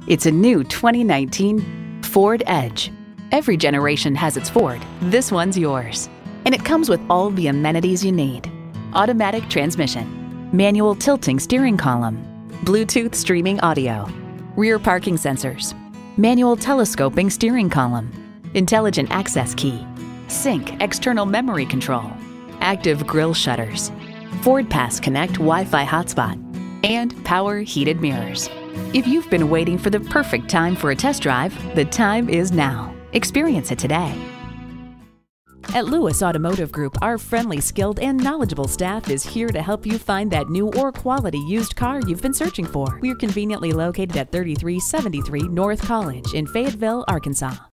It's a new 2019 Ford Edge. Every generation has its Ford. This one's yours. And it comes with all the amenities you need. Automatic transmission, manual tilting steering column, Bluetooth streaming audio, rear parking sensors, manual telescoping steering column, intelligent access key, sync external memory control, active grille shutters, Ford Pass Connect Wi-Fi hotspot, and power heated mirrors. If you've been waiting for the perfect time for a test drive, the time is now. Experience it today. At Lewis Automotive Group, our friendly, skilled, and knowledgeable staff is here to help you find that new or quality used car you've been searching for. We're conveniently located at 3373 North College in Fayetteville, Arkansas.